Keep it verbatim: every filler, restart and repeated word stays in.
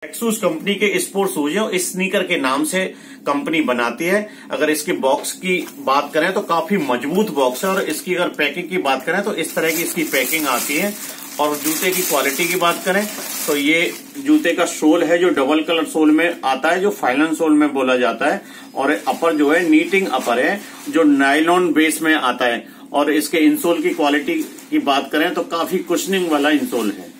एक्सूस company के sport shoes है, इस स्नीकर के नाम से कंपनी बनाती है। अगर इसके बॉक्स की बात करें तो काफी मजबूत बॉक्स है, और इसकी अगर पैकिंग की बात करें तो इस तरह की इसकी पैकिंग आती है। और जूते की क्वालिटी की बात करें तो ये जूते का सोल है जो डबल कलर सोल में आता है, जो फाइलन सोल में बोला जाता है। और अपर जो है नीटिंग अपर है, जो नायलॉन बेस में आता है। और इसके इंसोल की क्वालिटी की बात करें तो काफी कुशनिंग वाला इंसोल है।